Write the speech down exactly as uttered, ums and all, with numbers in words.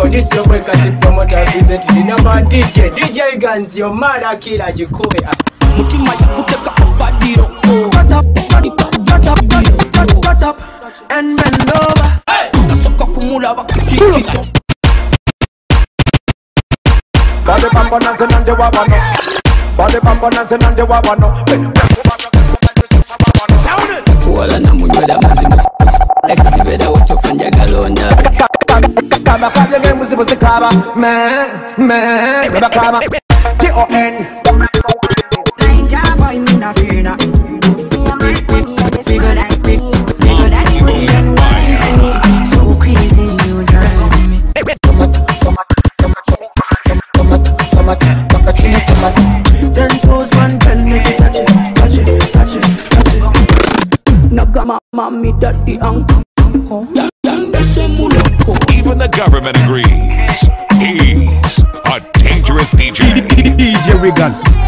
Yo, this your boy Kasi promoter representing the number one D J. D J Guns, your mother killer, Jikube. Mutima ya kuteka kupadi roko. Cut up, cut up, cut up, cut up, cut up, and bend over. Nasoka kumula wakikiki. Body pamponas and the wabano. Body pamponas and the wabano. Wala na munyoda mazima. Exhibida utofanya galona. Kama kabla nge muzi muzi kaba. Man, man, kaba kaba. T O N. Ninja boy, me na fear na. Figure that, figure that booty and wine for me. So crazy, you drive me. Ten toes, one girl, make it touch it, touch it, touch it, touch it. Nagama mami daddy uncle. Even the government agrees. He's a dangerous D J. D J Riggins.